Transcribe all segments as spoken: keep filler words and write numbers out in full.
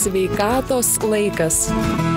Sveikatos laikas.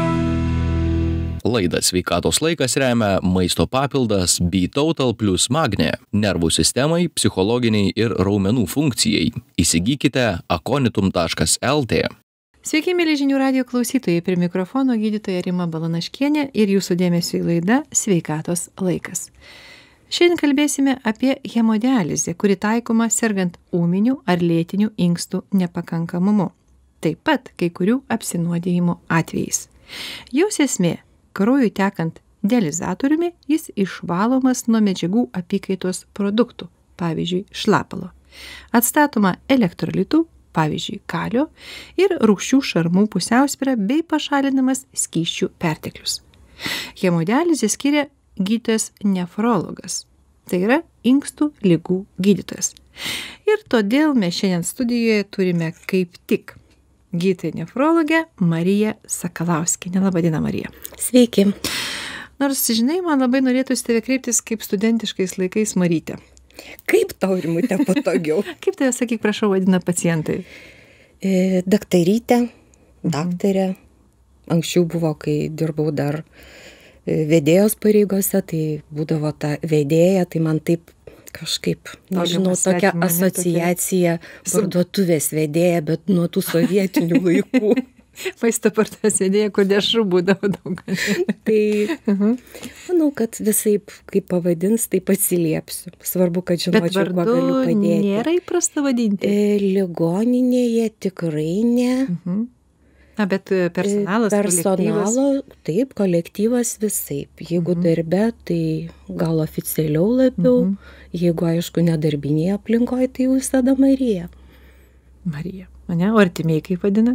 Laidą Sveikatos laikas remia maisto papildas B-Total plus Magne nervų sistemai, psichologiniai ir raumenų funkcijai. Įsigykite akonitum taškas el tė. Sveiki, mėly žinių radijo klausytojai, prie mikrofono gydytoja Rima Balanaškienė ir jūsų dėmesio į laidą Sveikatos laikas. Šiandien kalbėsime apie hemodializę, kuri taikoma sergant ūminiu ar lėtiniu inkstų nepakankamumu. Taip pat kai kurių apsinuodijimo atvejais. Jos esmė – kraujui tekant dializatoriumi jis išvalomas nuo medžiagų apykaitos produktų, pavyzdžiui, šlapalo. Atstatoma elektrolitų, pavyzdžiui, kalio ir rūgščių šarmų pusiausvyra bei pašalinamas skysčių perteklius. Hemodializę skiria gydytojas nefrologas, tai yra inkstų ligų gydytojas. Ir todėl mes šiandien studijoje turime kaip tik gydytoją nefrologę Mariją Sakalauskienę. Labą dieną, Marija. Sveiki. Nors, žinai, man labai norėtųsi tave kreiptis kaip studentiškais laikais Marytė. Kaip tau, Rimute, patogiau? Kaip tave, sakyk, prašau, vadina pacientai? E, daktarytė, daktarė. Anksčiau buvo, kai dirbau dar vedėjos pareigose, tai būdavo ta vedėja, tai man taip kažkaip, nežinau, tokia asociacija parduotuvės vedėja, bet nuo tų sovietinių laikų. Maisto parduotuvės vedėja, kur dešrų būdavo daug. Tai manau, kad visaip, kaip pavadins, taip atsiliepsiu. Svarbu, kad žinočiau, kuo galiu padėti. Bet vardu nėra įprasta vadinti? Ligoninėje tikrai ne. Mhm. Na, bet personalas, Personalo, taip, kolektyvas visaip. Jeigu mhm. darbe, tai gal oficialiau labiau. Mhm. Jeigu, aišku, nedarbinėje aplinkoje, tai jau visada Marija. Marija. Ane? O artimieji kaip vadina?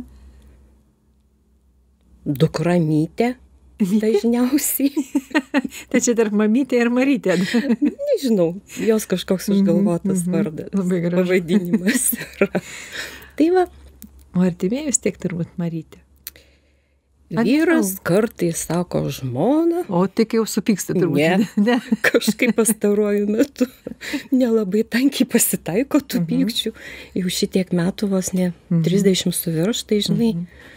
Dukramytė dažniausiai. Tai čia tarp mamytė ir Marytė. Nežinau, jos kažkoks užgalvotas mhm. vardas. Labai gražu. Pavadinimas yra. Tai va. O artimieji vis tiek turbūt Marytė. Vyras kartais sako žmona. O tik jau supyksta turbūt. Ne, ne. Kažkaip pastaruoju metu nelabai tankiai pasitaiko tų Mhm. pykčių. Jau šitiek metų vos ne Mhm. trisdešimt suvirš, tai žinai,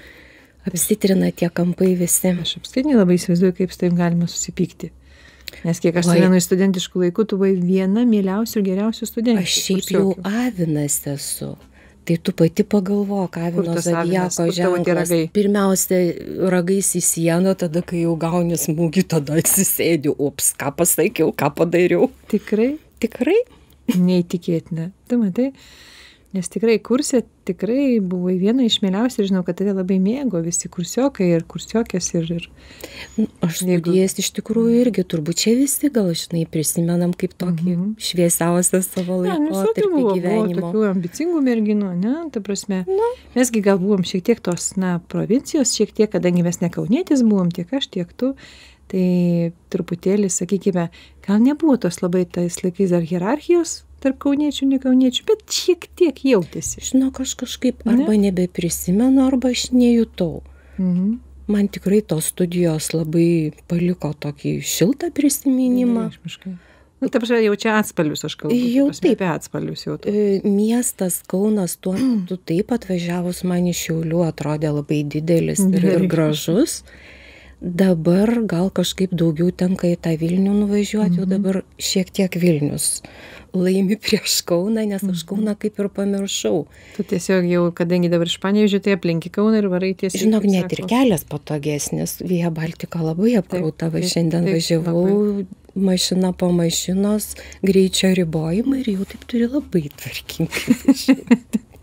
apsitrina tie kampai visi. Aš apskritai labai įsivaizduoju, kaip su taip galima susipykti. Nes kiek aš Oi. atsimenu iš studentiškų laikų, tu buvai viena mieliausių ir geriausių studentų. Aš šiaip jau avinas esu. Tai tu pati pagalvok, avino tas avinas? zodiako Kur tavo tie ženklas. ragai? Pirmiausia, ragais į sieną, tada, kai jau gauni smūgį, tada atsisėdi. Ups, ką pasakiau, ką padariau. Tikrai? Tikrai? Neįtikėtina. Tu matai? Nes tikrai kursė, tikrai buvai viena iš mieliausių ir žinau, kad tave labai mėgo visi kursiokai ir kursiokės ir... ir... Aš Jeigu- studijas iš tikrųjų irgi, turbūt čia visi gal, žinai, prisimenam kaip tokį Mhm. šviesiausią savo Ne, nu, visokių laikotarpį buvo, buvo gyvenimo. tokių ambicingų merginų, ne, ta prasme. Mesgi gal buvom šiek tiek tos, na, provincijos, šiek tiek, kadangi mes ne kaunietis buvom, tiek aš, tiek tu, tai truputėlį, sakykime, gal nebuvo tos labai tais laikais dar hierarchijos tarp kauniečių, ne kauniečių, bet šiek tiek jautėsi. Žinok, aš kažkaip arba nebeprisimenu, arba aš nejutau. Mhm. Man tikrai tos studijos labai paliko tokį šiltą prisiminimą. Vienareikšmiškai. Nu, ta prasme, jau čia atspalvius aš kalbu. Jau ta prasme, taip. apie atspalvius jau. tu. E, Miestas Kaunas tuo metu taip atvažiavus man iš Šiaulių atrodė labai didelis ir, ir Vienareikšmiškai. gražus. Dabar gal kažkaip daugiau tenka į tą Vilnių nuvažiuoti, jau dabar šiek tiek Vilnius laimi prieš Kauną, nes aš Kauną kaip ir pamiršau. Tu tiesiog jau, kadangi dabar iš Panevėžio, tai aplinki Kauną ir varai tiesiog. Žinok, net ir kelias patogesnis. Via Baltica labai apkrauta. Va, taip, šiandien taip, važiavau mašina po mašinos, greičio ribojimą ir jau taip turi labai tvarkingai.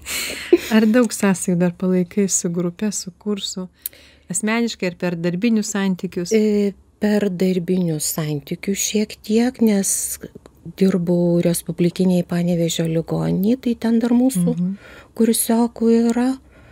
Ar daug sąsajų dar palaikai su grupe, su kursu? Asmeniškai ir per darbinius santykius? E, Per darbinius santykius šiek tiek, nes dirbau Respublikiniai Panevėžio ligoninėje, tai ten dar mūsų Mhm. kursiokų yra.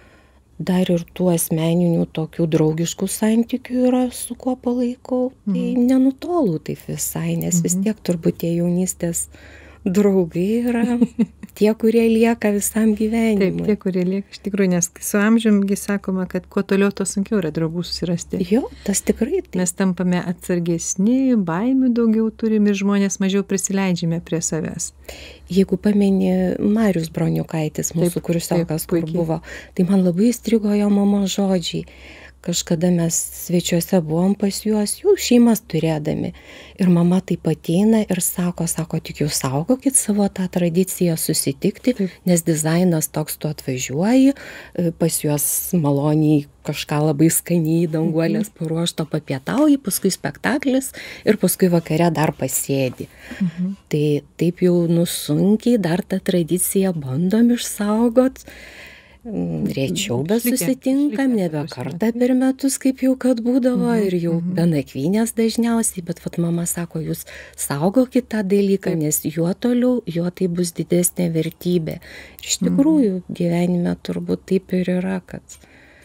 Dar ir tų asmeninių tokių draugiškų santykių yra, su kuo palaikau. Tai nenutolau taip visai, nes vis tiek turbūt tie jaunystės draugai yra tie, kurie lieka visam Taip, gyvenimui. tie, kurie lieka iš tikrųjų, nes su amžiumgi sakoma, kad kuo toliau, to sunkiau yra draugų susirasti. Jo, tas tikrai taip. Mes tampame atsargesni, baimių daugiau turim ir žmonės mažiau prisileidžiame prie savęs. Jeigu pameni Marius Broniukaitis, mūsų Taip, kursiokas, taip, kur puikiai. buvo, tai man labai įstrigo jo mamos žodžiai. Kažkada mes svečiuose buvom pas juos, jų šeimas turėdami. Ir mama taip ateina ir sako, sako, tik jūs saugokit savo tą tradiciją susitikti, Taip. nes dizainas toks, tu atvažiuoji, pas juos maloniai kažką labai skaniai, danguolės paruošto papietauji, paskui spektaklis ir paskui vakare dar pasėdi. Mhm. Tai taip jau nusunkiai dar tą tradiciją bandom išsaugot. Rečiau be Išlikę, susitinkam, išlikę, nebe ta prasme. kartą per metus, kaip jau kad būdavo, Mhm, ir jau mhm. be nakvynės dažniausiai, bet vat mama sako, jūs saugokit tą dalyką, Taip. nes juo toliau, juo tai bus didesnė vertybė. Ir iš Mhm. tikrųjų gyvenime turbūt taip ir yra, kad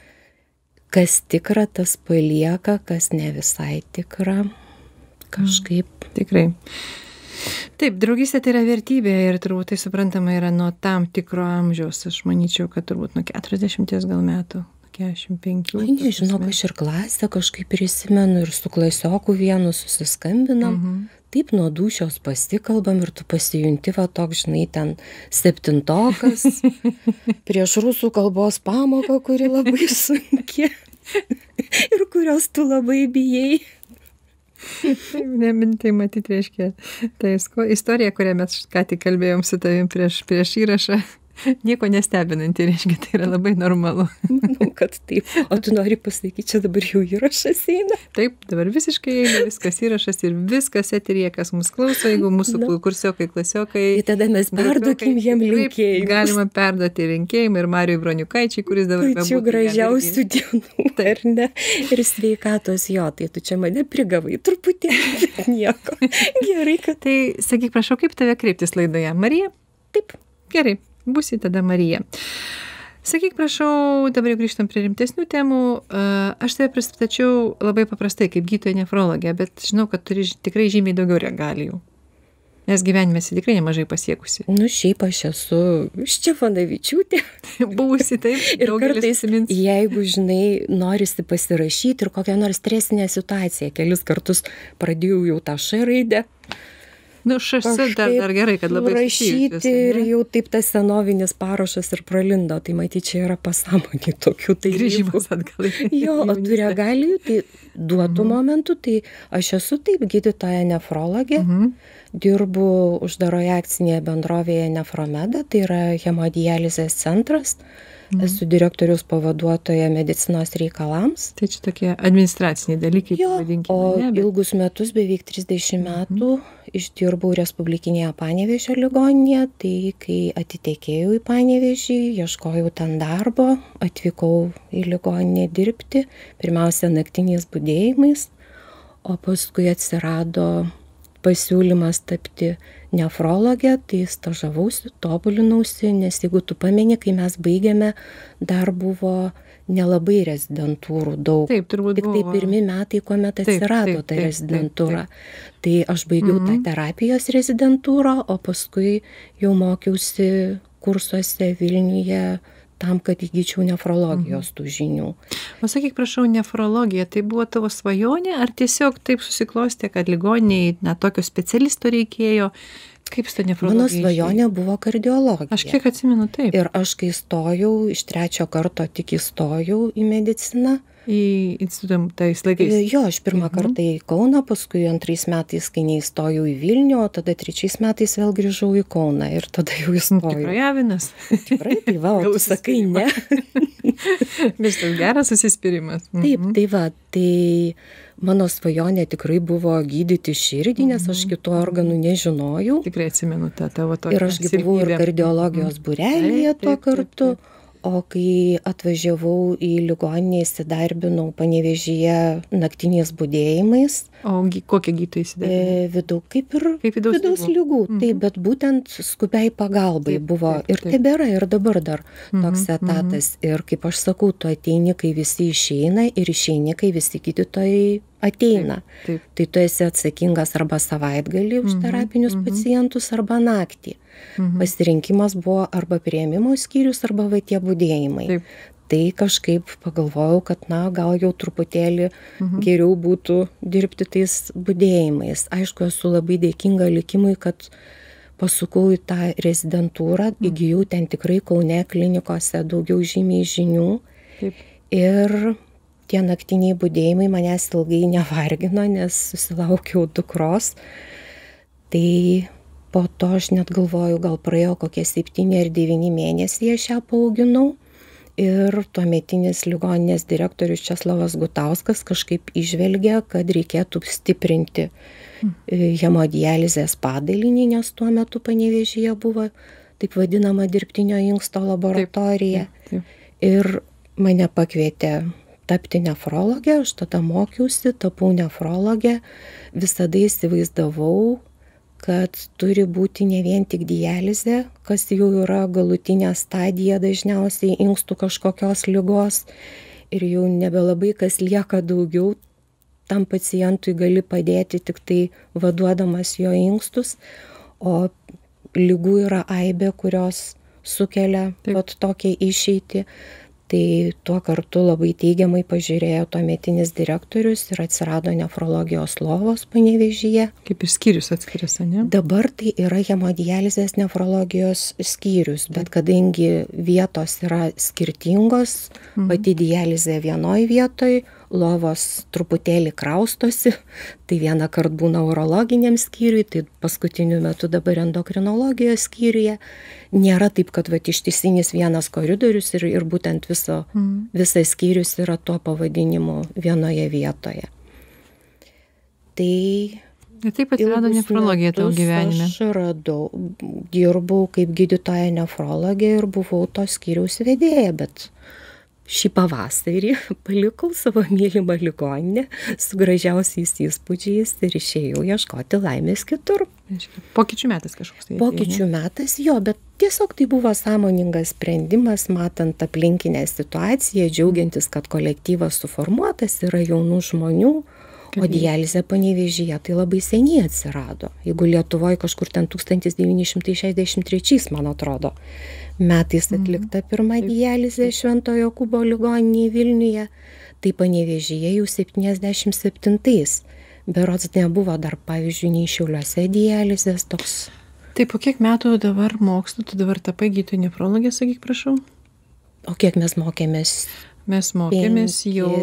kas tikra, tas palieka, kas ne visai tikra, kažkaip. Tikrai. Taip, draugystė tai yra vertybė ir turbūt tai suprantama yra nuo tam tikro amžiaus. Aš manyčiau, kad turbūt nuo keturiasdešimties gal metų, keturiasdešimt penkių. Oi, nežinau, aš ir klasę kažkaip prisimenu ir su klasioku vienu susiskambinam. Mhm. Taip nuo dūšios pasikalbam ir tu pasijunti, va toks, žinai, ten septintokas prieš rusų kalbos pamoką, kuri labai sunki ir kurios tu labai bijai. Taip, nemintai matyti, reiškia, ta isko- istorija, kurią mes ką tik kalbėjom su tavim prieš, prieš įrašą, nieko nestebinanti, reiškia, tai yra labai normalu. Manau, kad taip. O tu nori pasakyti, čia dabar jau įrašas eina? Taip, dabar visiškai eina, viskas įrašas ir viskas eteryje, kas mus klauso, jeigu mūsų Na. kursiokai, klasiokai. Tai tada mes perduokim jiem Taip, linkėjimus. Galima perduoti linkėjimą ir Mariui Broniukaičiui, kuris dabar Pačių bebūtų, gražiausių ją dienų, ar ne? Ir sveikatos jo, tai tu čia mane prigavai truputį, bet nieko. Gerai, kad Tai sakyk, prašau, kaip tave kreiptis laidoje? Marija? taip. Gerai, būsi tada Marija. Sakyk, prašau, dabar jau grįžtam prie rimtesnių temų. A, Aš tave pristačiau labai paprastai kaip gydytoja nefrologė, bet žinau, kad turi ž- tikrai žymiai daugiau regalijų. Nes gyvenime esi tikrai nemažai pasiekusi. Nu, šiaip aš esu Ščepanavičiūtė. Buvusi taip, Ir daugelis kartais, atsimins. jeigu, žinai, norisi pasirašyti ir kokią nors stresinę situaciją, kelis kartus pradėjau jau tą š raidę. Nu, šasi dar, dar gerai, kad labai rašyti susijusios, ir ane? jau taip tas senovinis parašas ir pralindo. Tai matyt, čia yra pasąmonė tokių tai Grįžimas atgal. į Jo, o tų jaunystę. regalijų, tai duotų momentų, tai aš esu taip gydytoja nefrologė, Mhm. dirbu uždaroje akcinėje bendrovėje Nefromeda, tai yra hemodializės centras, esu direktoriaus pavaduotoja medicinos reikalams. Tai čia tokie administraciniai dalykai, Jo, pavadinkime. o ne, bet- ilgus metus, beveik trisdešimt metų, išdirbau Respublikinėje Panevėžio ligoninėje, tai kai atitekėjau į Panevėžį, ieškojau ten darbo, atvykau į ligoninę dirbti, pirmiausia naktiniais budėjimais, o paskui atsirado pasiūlymas tapti nefrologė, tai stažavausi, tobulinausi, nes jeigu tu pameni, kai mes baigėme, dar buvo nelabai rezidentūrų daug. Taip, turbūt Tik tai buvo. pirmi metai, kuomet Taip, atsirado taip, ta taip, rezidentūra. taip, Tai aš baigiau Mhm. tą terapijos rezidentūrą, o paskui jau mokiausi kursuose Vilniuje tam, kad įgyčiau nefrologijos tų žinių. O sakyk, prašau, nefrologija, tai buvo tavo svajonė, ar tiesiog taip susiklostė, kad ligoniniai, na, tokio specialisto reikėjo? Kaip su ta nefrologija? Mano išėjo? svajonė buvo kardiologija. Aš kiek atsimenu, taip. Ir aš, kai stojau, iš trečio karto tik įstojau į mediciną. Į institutą tais laikais. Jo, aš pirmą Mhm. kartą į Kauną, paskui antrais metais, kai neįstojau į Vilnių, o tada trečiais metais vėl grįžau į Kauną ir tada jau įstojau. Tikrai avinas. Tikrai, tai va, o Gal tu sakai ne. Vis tas geras susispyrimas. Taip, Mhm. tai va, tai mano svajonė tikrai buvo gydyti širdį, nes aš kitų organų nežinojau. Tikrai atsimenu tą tavo tokią Ir aš gi buvau ir silpnybę. kardiologijos būrelyje Taip, tuo taip, taip, kartu. taip. O kai atvažiavau į ligoninę, įsidarbinau Panevėžyje naktiniais budėjimais, O gy- kokią gydytoją įsidavė? e, vidau, kaip ir Kaip vidaus vidaus ligų. lygų. Mhm. Taip, bet būtent skubiai pagalbai Taip, buvo taip, ir taip. tebėra, ir dabar dar toks Mhm, etatas. Ir kaip aš sakau, tu ateini, kai visi išeina ir išeini, kai visi gydytojai ateina. Taip, taip. Tai tu esi atsakingas arba savaitgalį už terapinius mhm, pacientus, arba naktį. Mhm. Pasirinkimas buvo arba priėmimo skyrius, arba va tie budėjimai. Taip. Tai kažkaip pagalvojau, kad na, gal jau truputėlį mhm. geriau būtų dirbti tais budėjimais. Aišku, esu labai dėkinga likimui, kad pasukau į tą rezidentūrą, mhm. įgijau ten tikrai Kaune klinikose daugiau žymiai žinių. Taip. Ir tie naktiniai budėjimai manęs ilgai nevargino, nes susilaukiau dukros. Tai po to aš net galvoju, gal praėjo kokie septyni ar devyni mėnesiai aš ją paauginau. Ir tuometinis ligoninės direktorius Česlovas Gutauskas kažkaip įžvelgė, kad reikėtų stiprinti hemodializės padalinį, nes tuo metu Panevėžyje buvo taip vadinama dirbtinio inksto laboratorija. Taip, taip, taip. Ir mane pakvietė tapti nefrologė, aš tada mokiausi, tapau nefrologė, visada įsivaizdavau, kad turi būti ne vien tik dializė, kas jau yra galutinė stadija dažniausiai inkstų kažkokios ligos ir jau nebelabai kas lieka daugiau, tam pacientui gali padėti tik tai vaduodamas jo inkstus, o ligų yra aibė, kurios sukelia vat tokią išeitį. Tai tuo kartu labai teigiamai pažiūrėjo tuometinis direktorius ir atsirado nefrologijos lovos Panevėžyje. Kaip ir skyrius atskiras, ne? Dabar tai yra hemodializės nefrologijos skyrius, bet kadangi vietos yra skirtingos, mhm. pati dializė vienoj vietoj, lovos truputėlį kraustosi, tai vieną kart būna urologiniam skyriui, tai paskutiniu metu dabar endokrinologijos skyriuje. Nėra taip, kad vat, ištisinis vienas koridorius ir, ir būtent viso, mm. visas skyrius yra tuo pavadinimu vienoje vietoje. Tai... Ir taip atsirado nefrologija tavo gyvenime. Aš radau, dirbau kaip gydytoja nefrologė ir buvau to skyriaus vedėja, bet šį pavasarį palikau savo mylimą ligoninę su gražiausiais įspūdžiais ir išėjau ieškoti laimės kitur. Pokyčių metas kažkoks tai. Pokyčių ne? metas, jo, bet tiesiog tai buvo sąmoningas sprendimas, matant aplinkinę situaciją, džiaugiantis, kad kolektyvas suformuotas, yra jaunų žmonių, o dializė Panevėžyje tai labai seniai atsirado. Jeigu Lietuvoje kažkur ten tūkstantis devyni šimtai šešiasdešimt trečiais, man atrodo, metais atlikta pirma dializė Šventojo Kubo ligoninėje Vilniuje, tai Panevėžyje jau septyniasdešimt septintais. Berods nebuvo dar, pavyzdžiui, nei Šiauliuose dializės toks. Tai po kiek metų dabar mokslo, tu dabar tapai gydytoja nefrologė, sakyk, prašau? O kiek mes mokėmės? Mes mokėmės Penkis, jau...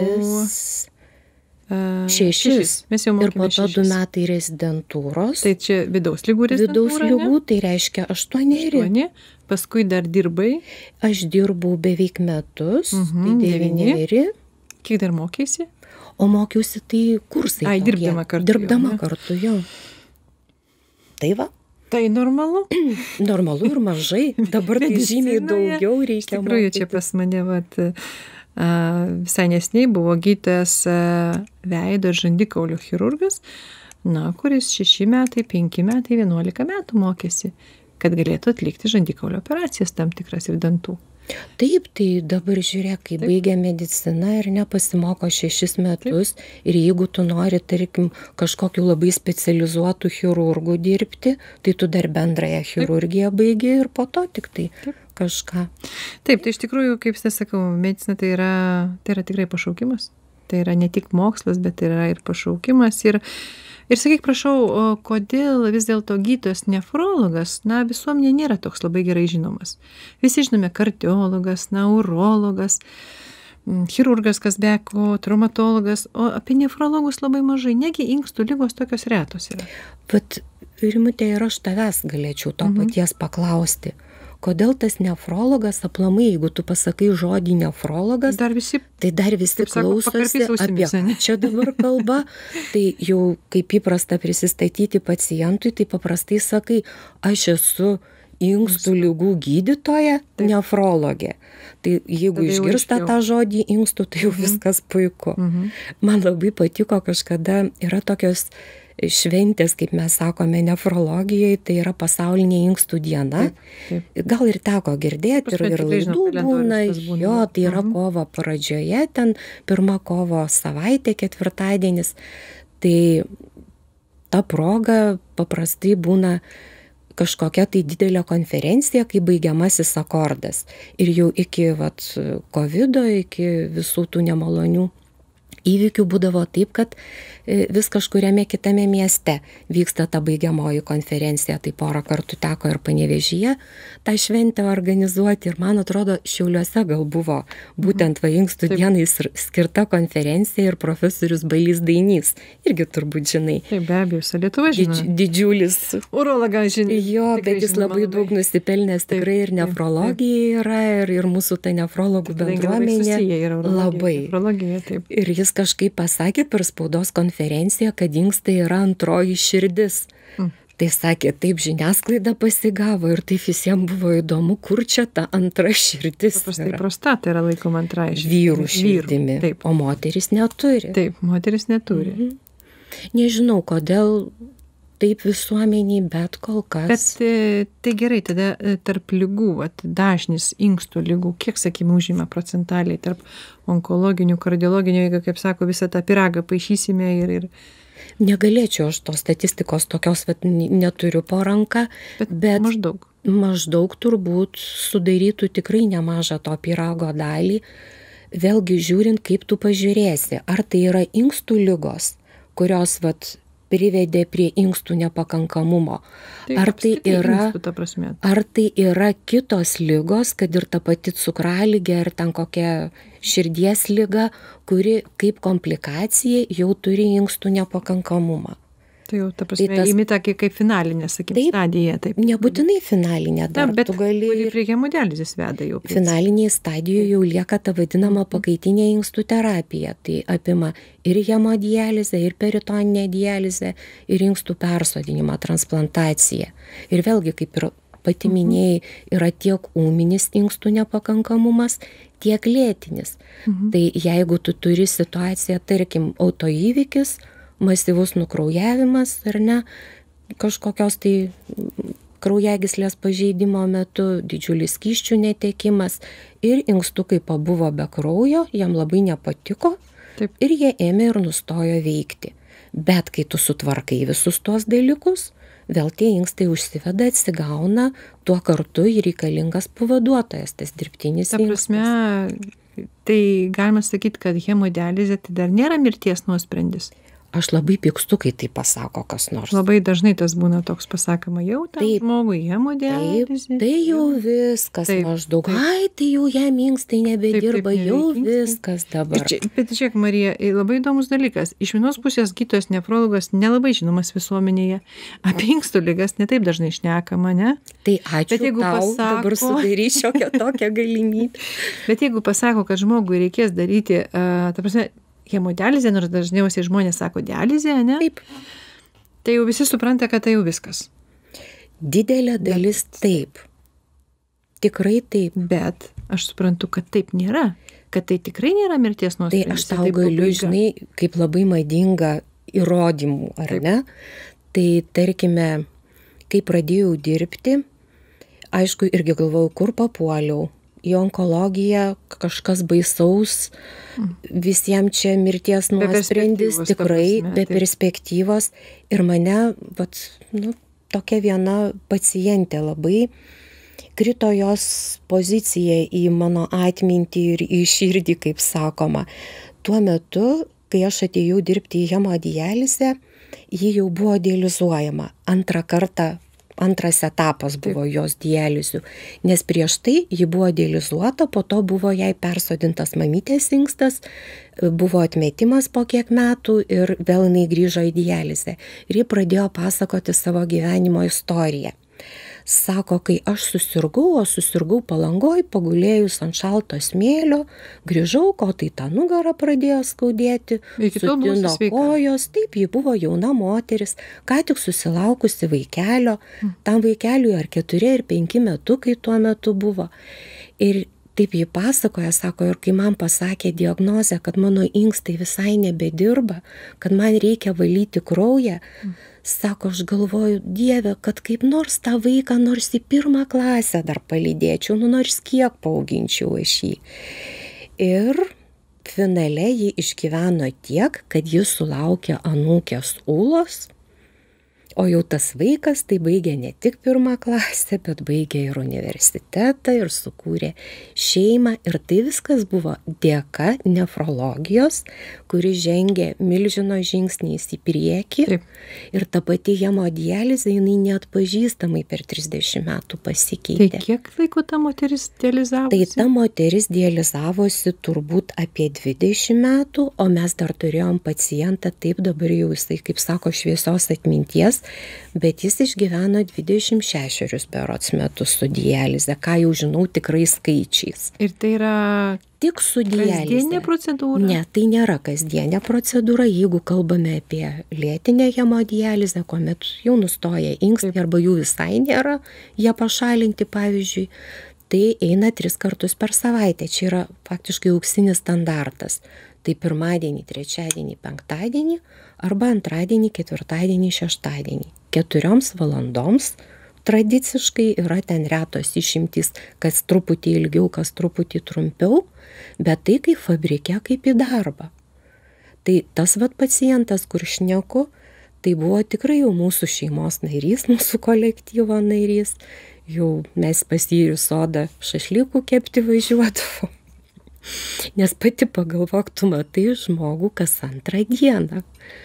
Uh, šešis. šešis. Mes jau mokėmės ir po to šešis. Du metai rezidentūros. Tai čia vidaus lygų rezidentūra, Vidaus lygų, tai reiškia aštuoneri. Aštuoni. Paskui dar dirbai. Aš dirbau beveik metus, Mhm, tai devyneri. Kiek dar mokėsi? O mokiausi tai kursai. Ai, tokie. dirbdama kartu. Dirbdama jau, ne? kartu, jo. Tai va. Tai normalu. Normalu ir mažai. Dabar tai žymiai daugiau reikia. Iš tikrųjų, čia pas mane vat, a, visai nesniai buvo gydytojas veido ir žandikaulio chirurgas, na, kuris šeši metai, penki metai, vienuolika metų mokėsi, kad galėtų atlikti žandikaulio operacijas tam tikras ir dantų. Taip, tai dabar žiūrėk, kai baigia mediciną ir nepasimoko šešis metus. Taip. Ir jeigu tu nori, tarkim, kažkokiu labai specializuotų chirurgų dirbti, tai tu dar bendrąją chirurgiją baigi ir po to tik tai Taip. kažką. Taip, tai iš tikrųjų, kaip aš sakau, medicina tai yra, tai yra tikrai pašaukimas. Tai yra ne tik mokslas, bet tai yra ir pašaukimas. Ir Ir sakyk, prašau, o kodėl vis dėlto gydytojas nefrologas, na, visuomenė nėra toks labai gerai žinomas. Visi žinome kardiologas, na, urologas, chirurgas, kas beko, traumatologas, o apie nefrologus labai mažai, negi inkstų ligos tokios retos yra. Vat, Rimutė, ir aš tavęs galėčiau to mhm. paties paklausti. Kodėl tas nefrologas aplamai, jeigu tu pasakai žodį nefrologas, dar visi, tai dar visi klausosi, apie ką čia dabar kalba. Tai jau kaip įprasta prisistatyti pacientui, tai paprastai sakai, aš esu inkstų ligų gydytoja, Taip. nefrologė. Tai jeigu Tada išgirsta tą žodį inkstų, tai jau mhm. viskas puiku. Mhm. Man labai patiko kažkada, yra tokios šventės, kaip mes sakome, nefrologijoje, tai yra pasaulinė inkstų diena. Taip, taip. Gal ir teko girdėti, ir, ir laidų būna, būna. jo, tai yra Mhm. kovo pradžioje, ten pirma kovo savaitė, ketvirtadienis. Tai ta proga paprastai būna kažkokia tai didelė konferencija, kai baigiamasis akordas. Ir jau iki vat, kovido, iki visų tų nemalonių įvykių būdavo taip, kad vis kažkuriame kitame mieste vyksta ta baigiamoji konferencija. Tai porą kartų teko ir Panevėžyje tą šventę organizuoti. Ir man atrodo, Šiauliuose gal buvo būtent va inkstų dienai skirta konferencija ir profesorius Balys Dainys. Irgi turbūt žinai. Taip, be abejo, visą Lietuvą žino. Didž, didžiulis. Urologą žinai. Jo, bet jis labai daug nusipelnęs tikrai ir nefrologija yra, ir, ir mūsų ta nefrologų bendruomenė. Labai. Nefrologija, taip. Ir jis kažkaip pasakė per spaudos konferenciją, kad inkstai yra antroji širdis. Mm. Tai sakė, taip žiniasklaida pasigavo ir taip visiems buvo įdomu, kur čia ta antra širdis. Paprastai prostata yra laikoma antrąja širdimi. Vyrų širdimi. Taip. O moteris neturi. Taip, moteris neturi. Mhm. Nežinau, kodėl taip visuomeniai, bet kol kas. Bet tai gerai, tada tarp lygų, vat, dažnis inkstų lygų, kiek, sakykime, užima procentaliai tarp onkologinių, kardiologinių, jeigu, kaip sako, visą tą pyragą paišysime ir... ir... Negalėčiau aš tos statistikos tokios, vat, neturiu po ranką, bet, bet maždaug. Maždaug turbūt sudarytų tikrai nemažą to pyrago dalį. Vėlgi žiūrint, kaip tu pažiūrėsi, ar tai yra inkstų ligos, kurios vat, privedė prie inkstų nepakankamumo. Tai ar, tai yra, inkstų, ta prasme. ar tai yra kitos ligos, kad ir ta pati cukraligė, ar ten kokia širdies liga, kuri kaip komplikacija jau turi inkstų nepakankamumą. Tai jau, ta prasme, tai tas... imita kaip, kaip finalinė, sakykime, stadija. Taip. Nebūtinai finalinė dar. Na, bet tu gali... prie hemodializės veda jau. Finalinėje stadijoje jau lieka ta vadinama pakaitinė inkstų terapija. Tai apima ir hemodializę, ir peritoninę dializę, ir inkstų persodinimą, transplantaciją. Ir vėlgi, kaip ir pati minėjai, yra tiek ūminis inkstų nepakankamumas, tiek lėtinis. Mhm. Tai jeigu tu turi situaciją, tarkim, autoįvykis, masyvus nukraujavimas, ar ne, kažkokios tai kraujagyslės pažeidimo metu, didžiulis skysčių netekimas ir inkstukai pabuvo be kraujo, jam labai nepatiko. Taip. Ir jie ėmė ir nustojo veikti. Bet kai tu sutvarkai visus tuos dalykus, vėl tie inkstai užsiveda, atsigauna, tuo kartu ir reikalingas pavaduotojas, tas dirbtinis inkstas. Ta prasme, tai galima sakyti, kad hemodializė tai dar nėra mirties nuosprendis. Aš labai pykstu, kai tai pasako kas nors. Labai dažnai tas būna toks pasakoma, jau tam taip, žmogui hemodializė. Tai jau viskas taip, maždaug. Taip. Ai, tai jau jam inkstai nebedirba, taip, taip, jau viskas dabar. Čia, bet žiūrėk, Marija, labai įdomus dalykas. Iš vienos pusės gydytojas nefrologas nelabai žinomas visuomenėje. Apie inkstų ligas netaip dažnai šnekama, ne? Tai ačiū tau, pasako, dabar sudarys šiokią tokią galimybę. Bet jeigu pasako, kad žmogui reikės daryti, uh, ta prasme, hemodializė, nors dažniausiai žmonės sako dializė, ne? Taip. Tai jau visi supranta, kad tai jau viskas. Didelė dalis taip. Tikrai taip. Bet aš suprantu, kad taip nėra. Kad tai tikrai nėra mirties nuosprendis. Tai aš tau galiu, žinai, kaip labai madinga įrodymų, ar taip. Ne? Tai tarkime, kai pradėjau dirbti, aišku, irgi galvojau, kur papuoliau. Į onkologiją kažkas baisaus, visiems čia mirties nuosprendis, tikrai be perspektyvos. Ir mane, vat, nu, tokia viena pacientė labai krito jos pozicija į mano atmintį ir į širdį, kaip sakoma. Tuo metu, kai aš atėjau dirbti į hemodializę, ji jau buvo dializuojama. Antrą kartą Antras etapas buvo taip. Jos dializių, nes prieš tai ji buvo dializuota, po to buvo jai persodintas mamytės inkstas, buvo atmetimas po kiek metų ir vėl jinai grįžo į dializę. Ir ji pradėjo pasakoti savo gyvenimo istoriją. Sako, kai aš susirgau, o susirgau Palangoj, pagulėjus ant šalto smėlio, grįžau, ko tai tą nugarą pradėjo skaudėti, sutino kojos, taip, ji buvo jauna moteris, ką tik susilaukusi vaikelio, tam vaikeliui ar keturi ar penki metukai tuo metu buvo. Ir taip ji pasakoja, sako, ir kai man pasakė diagnozę, kad mano inkstai visai nebedirba, kad man reikia valyti kraują, sako, aš galvoju, Dieve, kad kaip nors tą vaiką nors į pirmą klasę dar palydėčiau, nu nors kiek paauginčiau aš jį. Ir finale ji išgyveno tiek, kad jis sulaukė anūkės Ulos, o jau tas vaikas tai baigė ne tik pirmą klasę, bet baigė ir universitetą ir sukūrė šeimą. Ir tai viskas buvo dėka nefrologijos, kuri žengė milžino žingsniais į priekį. Taip. Ir ta pati hemodializė, jinai neatpažįstamai per trisdešimt metų pasikeitė. Tai kiek laiko ta moteris dializavosi? Tai ta moteris dializavosi turbūt apie dvidešimt metų, o mes dar turėjom pacientą, taip dabar jau jisai, kaip sako, šviesios atminties, bet jis išgyveno dvidešimt šešerius berods metus su dialize, ką jau žinau tikrai skaičiais. Ir tai yra tik su dialize. Kasdienė procedūra? Ne, tai nėra kasdienė procedūra, jeigu kalbame apie lėtinę hemodializę, kuomet jau nustoja inkstai arba jų visai nėra, jie pašalinti pavyzdžiui, tai eina tris kartus per savaitę. Čia yra faktiškai auksinis standartas. Tai pirmadienį, trečiadienį, penktadienį arba antradienį, ketvirtadienį, šeštadienį. Keturioms valandoms tradiciškai yra ten retos išimtys, kas truputį ilgiau, kas truputį trumpiau, bet tai kaip fabrike, kaip į darbą. Tai tas vat pacientas, kur šneku, tai buvo tikrai jau mūsų šeimos narys, mūsų kolektyvo narys. Jau mes pas jį į sodą šašlykų kepti važiuodavom. Nes pati pagalvok, tu matai žmogų kas antrą dieną.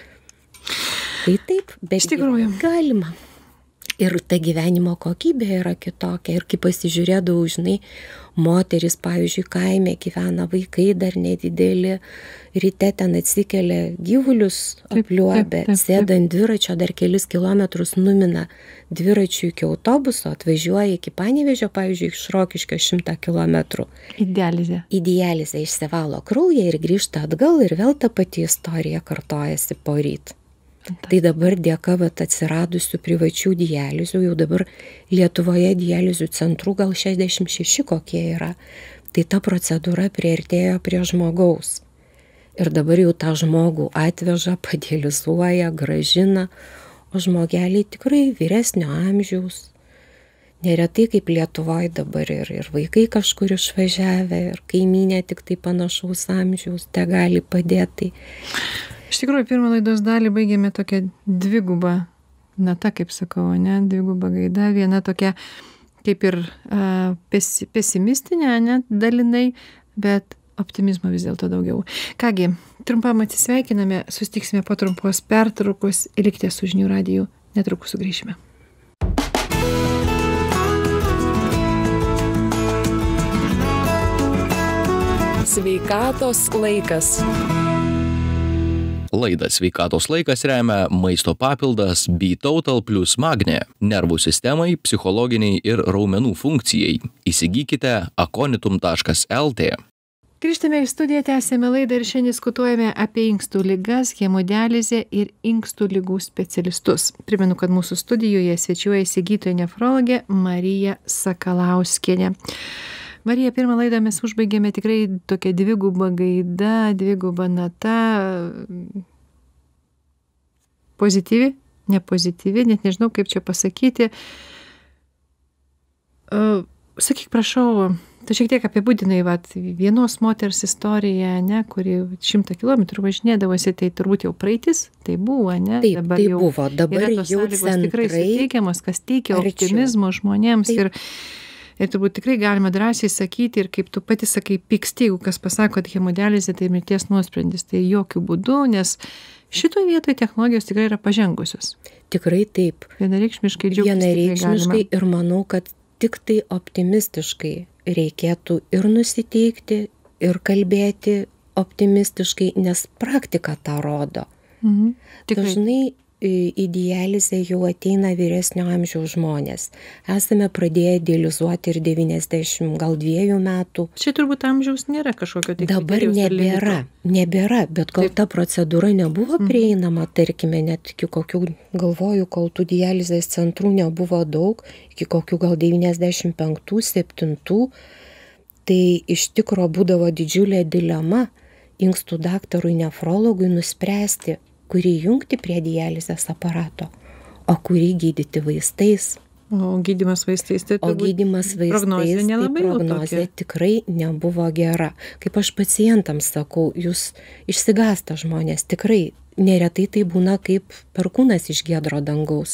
Tai taip, bet iš tikrųjų galima. Ir ta gyvenimo kokybė yra kitokia. Ir kai pasižiūrėdavau, žinai, moteris, pavyzdžiui, kaime gyvena, vaikai dar nedideli, ryte ten atsikelia gyvulius apliuobę, sėda ant dviračio, dar kelis kilometrus numina dviračių iki autobuso, atvažiuoja iki Panevėžio, pavyzdžiui, iš Rokiškio šimtą kilometrų. Į dializę. Į dializę išsivalo kraują ir grįžta atgal ir vėl ta pati istorija kartojasi poryt. Tai dabar dėka vat atsiradusių privačių dializių, jau dabar Lietuvoje dializių centrų gal šešiasdešimt šeši kokie yra, tai ta procedūra priartėjo prie žmogaus. Ir dabar jau tą žmogų atveža, padializuoja, gražina, o žmogeliai tikrai vyresnio amžiaus. Neretai kaip Lietuvoje dabar ir, ir vaikai kažkur išvažiavę, ir kaimynė tik tai panašaus amžiaus, te gali padėti. Iš tikrųjų, pirmą laidos dalį baigėme tokią dvigubą natą, kaip sakau, ne, dvigubą gaida, viena tokia kaip ir a, pesi, pesimistinė, ne, dalinai, bet optimizmo vis dėlto daugiau. Kągi, trumpam atsisveikiname, susitiksime po trumpos pertraukos ir likite su Žinių radiju, netrukus sugrįšime. Sveikatos laikas. Laidą Sveikatos laikas remia maisto papildas B-Total plus Magnė nervų sistemai, psichologiniai ir raumenų funkcijai. Įsigykite aconitum taškas el tė. Grįžtame į studiją, tęsėme laidą ir šiandien diskutuojame apie inkstų ligas, hemodializę ir inkstų ligų specialistus. Primenu, kad mūsų studijoje svečiuojasi gydytoja nefrologė Marija Sakalauskienė. Marija, pirmą laidą mes užbaigėme tikrai tokia dviguba gaida, dviguba nata, pozityvi, nepozityvi, net nežinau kaip čia pasakyti. Uh, sakyk, prašau, tu šiek tiek apibūdinai vat, vienos moters istoriją, ne, kuri šimtą kilometrų važinėdavosi, tai turbūt jau praeitis, tai buvo, ne? Taip, dabar tai jau buvo, dabar yra tos jau sąlygos centrai tikrai suteikiamos, kas teikia arčiau. optimizmo žmonėms. Taip. Ir Ir turbūt tikrai galima drąsiai sakyti, ir kaip tu pati sakai, pyksti, jeigu kas pasako, kad hemodializė tai mirties nuosprendis, tai jokių būdų, nes šitoje vietoje technologijos tikrai yra pažengusios. Tikrai taip. Vienareikšmiškai džiaugtis. Vienareikšmiškai ir manau, kad tik tai optimistiškai reikėtų ir nusiteikti, ir kalbėti optimistiškai, nes praktika tą rodo. Mhm. Tikrai. Dažnai į dializę jau ateina vyresnio amžiaus žmonės. Esame pradėję dializuoti ir devyniasdešimt, gal dviejų metų. Čia turbūt amžiaus nėra kažkokio tai. Dabar nebėra, nebėra, bet kol Taip. ta procedūra nebuvo prieinama, tarkime, net iki kokių, galvoju, kol tų dializės centrų nebuvo daug, iki kokių gal devyniasdešimt penktų, septintų, Tai iš tikro būdavo didžiulė dilema inkstų daktarui nefrologui nuspręsti, kurį jungti prie dializės aparato, o kurį gydyti vaistais. O gydymas vaistais tai O gydymas vaistais, prognozė tai nelabai jau prognozė tokia. tikrai nebuvo gera. Kaip aš pacientams sakau, jūs išsigąsta žmonės, tikrai neretai tai būna kaip perkūnas iš giedro dangaus.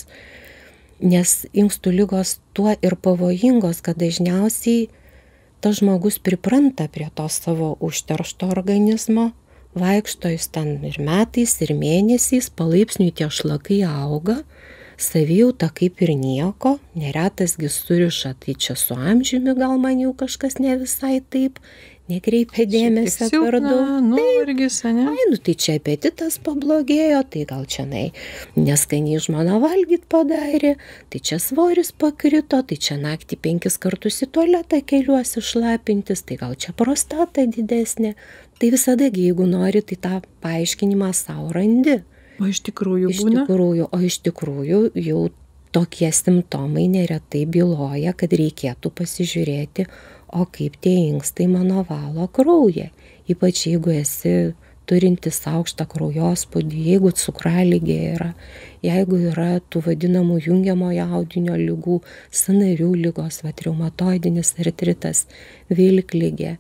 Nes inkstų ligos tuo ir pavojingos, kad dažniausiai tas žmogus pripranta prie to savo užteršto organizmo, vaikšto jis ten ir metais, ir mėnesiais, palaipsniui tie šlakai auga, savijauta kaip ir nieko, neretasgi suriša, tai čia su amžiumi gal man jau kažkas ne visai taip, nekreipia dėmesio per daug. Nuovargis, ane? Ai, nu tai čia apetitas pablogėjo, tai gal čia nai neskaniai žmona valgyt padarė, tai čia svoris pakrito, tai čia naktį penkis kartus į tualetą keliuosi šlapintis, tai gal čia prostata didesnė. Tai visada, jeigu nori, tai tą paaiškinimą savo randi. O iš tikrųjų Iš būna? tikrųjų, o iš tikrųjų jau tokie simptomai neretai byloja, kad reikėtų pasižiūrėti, o kaip tie inkstai mano valo kraują. Ypač jeigu esi turintis aukštą kraujospūdį, jeigu cukraligė yra, jeigu yra tų vadinamų jungiamojo audinio ligų, sąnarių ligos, va, reumatoidinis artritas, vilkligė.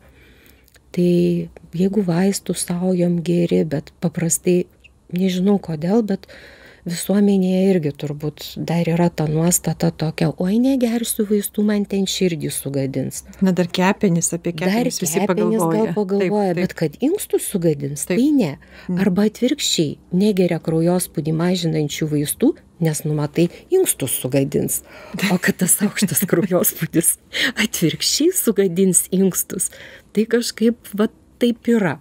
Tai jeigu vaistų saujom geri, bet paprastai, nežinau kodėl, bet visuomenėje irgi turbūt dar yra ta nuostata tokia, oi negersiu vaistų, man ten širdį sugadins. Na dar kepenys, apie Dar kepenys visi kepenys pagalvoja. gal pagalvoja, Taip, taip. bet kad inkstų sugadins, Taip. tai ne. Arba atvirkščiai, negeria kraujospūdį mažinančių vaistų, nes numatai, inkstus sugadins. O kad tas aukštas kraujospūdis atvirkščiai sugadins inkstus, tai kažkaip va taip yra.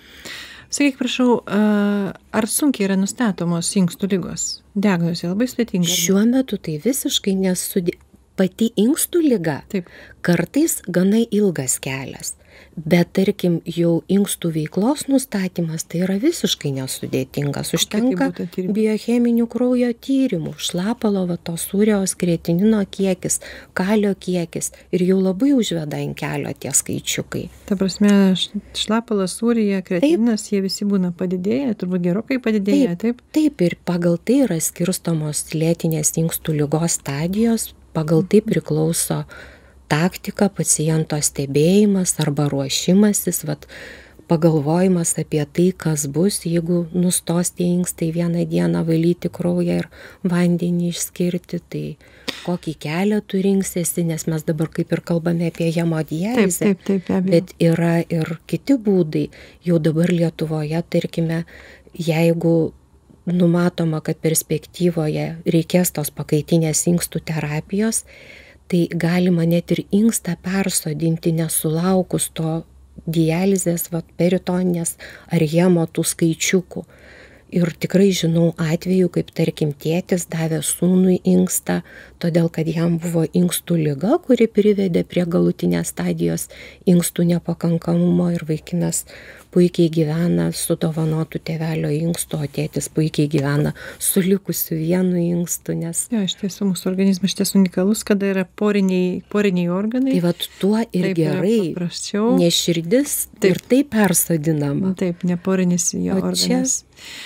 Sakyk, prašau, a, ar sunkiai yra nustatomos inkstų ligos? Diagnozė labai sudėtinga. ar ne? Šiuo metu tai visiškai nesudė... Pati inkstų liga Taip. kartais gana ilgas kelias, bet tarkim jau inkstų veiklos nustatymas tai yra visiškai nesudėtingas. tai Užtenka būtų tyrimai? biocheminių kraujo tyrimų, šlapalo, va, to sūriaus kreatinino kiekis, kalio kiekis ir jau labai užveda ant kelio tie skaičiukai. Ta prasme, š- šlapalas, sūrija, kretinas, jie visi būna padidėję, turbūt gerokai padidėję, taip? Taip, ir pagal tai yra skirstomos lėtinės inkstų ligos stadijos, pagal tai priklauso taktika, paciento stebėjimas arba ruošimasis, vat, pagalvojimas apie tai, kas bus, jeigu nustos tie inkstai vieną dieną valyti kraują ir vandenį išskirti, tai kokį kelią tu rinksiesi, nes mes dabar kaip ir kalbame apie Taip, hemodializę. taip, taip, be abejo. Bet yra ir kiti būdai. Jau dabar Lietuvoje, tarkime, jeigu numatoma, kad perspektyvoje reikės tos pakaitinės inkstų terapijos, tai galima net ir inkstą persodinti nesulaukus to dializės, va, peritoninės ar hemo tų skaičiukų. Ir tikrai žinau atvejų, kaip tarkim tėtis davė sūnui inkstą, todėl kad jam buvo inkstų liga, kuri privedė prie galutinės stadijos inkstų nepakankamumo ir vaikinas puikiai gyvena su dovanotu tėvelio inkstu, o tėtis puikiai gyvena su likusiu vienu inkstu, nes... Jo, iš tiesų, mūsų organizmas iš tiesų unikalus, kada yra poriniai, poriniai organai. Tai vat tuo ir Taip yra gerai, paprasčiau. nes širdis ir taip persodinama. Taip, neporinis jo O čia- organas.